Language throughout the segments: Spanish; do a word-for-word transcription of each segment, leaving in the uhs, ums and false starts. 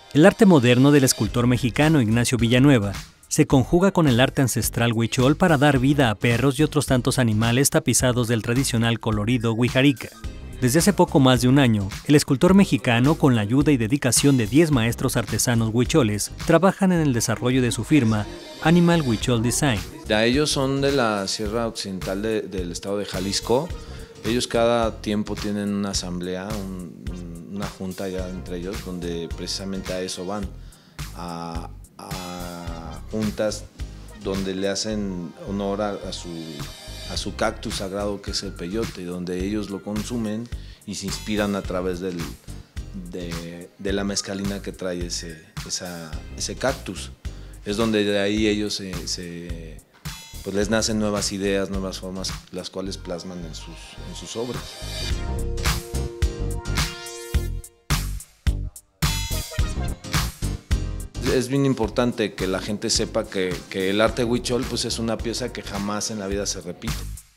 El arte moderno del escultor mexicano Ignacio Villanueva se conjuga con el arte ancestral huichol para dar vida a perros y otros tantos animales tapizados del tradicional colorido huijarica. Desde hace poco más de un año, el escultor mexicano, con la ayuda y dedicación de diez maestros artesanos huicholes, trabajan en el desarrollo de su firma Animal Huichol Design. Ya ellos son de la Sierra Occidental de, del estado de Jalisco. Ellos cada tiempo tienen una asamblea, un, una junta ya entre ellos, donde precisamente a eso van, a, a juntas donde le hacen honor a, a, su, a su cactus sagrado que es el peyote, donde ellos lo consumen y se inspiran a través del, de, de la mezcalina que trae ese, esa, ese cactus. Es donde de ahí ellos se, se, pues les nacen nuevas ideas, nuevas formas, las cuales plasman en sus, en sus obras. Es bien importante que la gente sepa que, que el arte huichol pues, es una pieza que jamás en la vida se repite.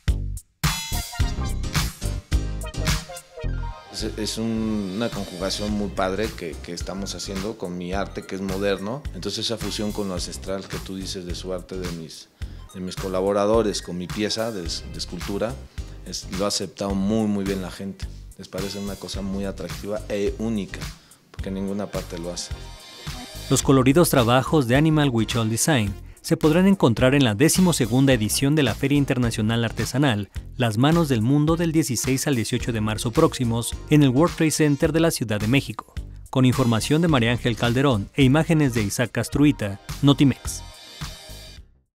Es, es un, una conjugación muy padre que, que estamos haciendo con mi arte, que es moderno. Entonces esa fusión con lo ancestral que tú dices de su arte, de mis, de mis colaboradores, con mi pieza de, de escultura, es, lo ha aceptado muy muy bien la gente. Les parece una cosa muy atractiva e única, porque en ninguna parte lo hace. Los coloridos trabajos de Animal Huichol Design se podrán encontrar en la decimosegunda edición de la Feria Internacional Artesanal Las Manos del Mundo del dieciséis al dieciocho de marzo próximos en el World Trade Center de la Ciudad de México. Con información de María Ángel Calderón e imágenes de Isaac Castruita, Notimex.